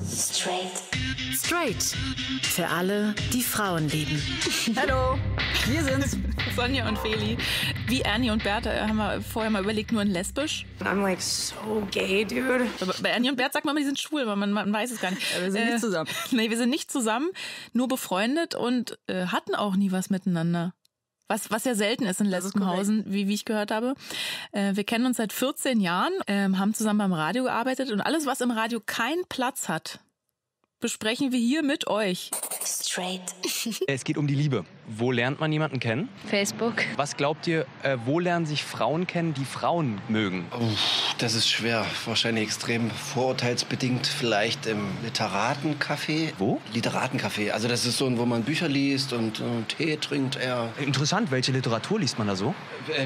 Straight. Für alle, die Frauen lieben. Hallo, wir sind's. Sonja und Feli. Wie Ernie und Bert haben wir vorher mal überlegt, nur in lesbisch. I'm like so gay, dude. Bei Ernie und Bert sagt man, die sind schwul, aber man weiß es gar nicht. Wir sind nicht zusammen. Nee, wir sind nicht zusammen, nur befreundet und hatten auch nie was miteinander. Was ja selten ist in Lesbenhausen, wie ich gehört habe. Wir kennen uns seit 14 Jahren, haben zusammen beim Radio gearbeitet und alles, was im Radio keinen Platz hat, besprechen wir hier mit euch. Straight. Es geht um die Liebe. Wo lernt man jemanden kennen? Facebook. Was glaubt ihr, wo lernen sich Frauen kennen, die Frauen mögen? Das ist schwer. Wahrscheinlich extrem vorurteilsbedingt. Vielleicht im Literatencafé. Wo? Literatencafé. Also das ist so ein, wo man Bücher liest und Tee trinkt eher. Interessant. Welche Literatur liest man da so?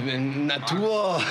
Natur.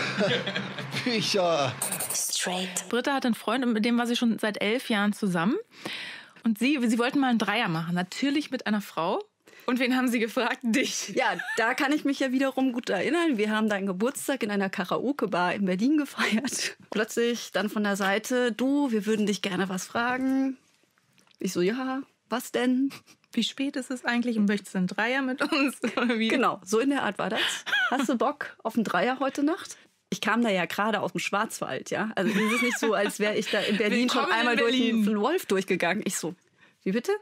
Bücher. Straight. Britta hat einen Freund und mit dem war sie schon seit 11 Jahren zusammen. Und sie wollten mal einen Dreier machen. Natürlich mit einer Frau. Und wen haben sie gefragt? Dich. Ja, da kann ich mich ja wiederum gut erinnern. Wir haben deinen Geburtstag in einer Karaoke-Bar in Berlin gefeiert. Plötzlich dann von der Seite, du, wir würden dich gerne was fragen. Ich so, ja, was denn? Wie spät ist es eigentlich und möchtest du einen Dreier mit uns? Oder wie? Genau, so in der Art war das. Hast du Bock auf einen Dreier heute Nacht? Ich kam da ja gerade aus dem Schwarzwald, ja. Also es ist nicht so, als wäre ich da in Berlin schon einmal durch den Wolf durchgegangen. Ich so, wie bitte?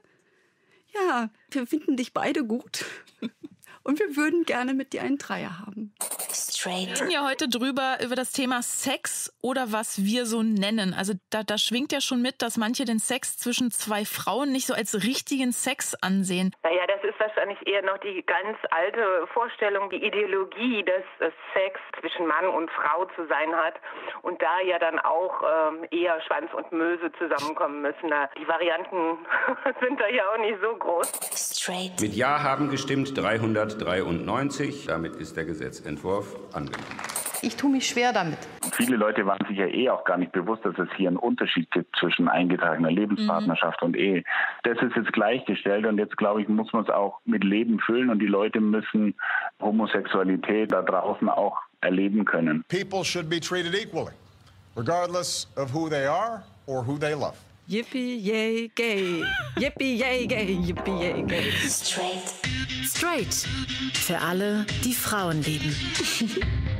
Ja, wir finden dich beide gut. Und wir würden gerne mit dir einen Dreier haben. Straight. Wir reden ja heute über das Thema Sex oder was wir so nennen. Also da schwingt ja schon mit, dass manche den Sex zwischen zwei Frauen nicht so als richtigen Sex ansehen. Naja, das ist wahrscheinlich eher noch die ganz alte Vorstellung, die Ideologie, dass Sex zwischen Mann und Frau zu sein hat und da ja dann auch eher Schwanz und Möse zusammenkommen müssen. Die Varianten sind da ja auch nicht so groß. Straight. Mit Ja haben gestimmt 393. Damit ist der Gesetzentwurf angenommen. Ich tue mich schwer damit. Viele Leute waren sich ja auch gar nicht bewusst, dass es hier einen Unterschied gibt zwischen eingetragener Lebenspartnerschaft und Ehe. Das ist jetzt gleichgestellt und jetzt, glaube ich, muss man es auch mit Leben füllen und die Leute müssen Homosexualität da draußen auch erleben können. People should be treated equally, regardless of who they are or who they love. Yippie, yay, gay. Yippie, yay, gay. Yippie, yay, gay. Straight. Straight. Für alle, die Frauen lieben.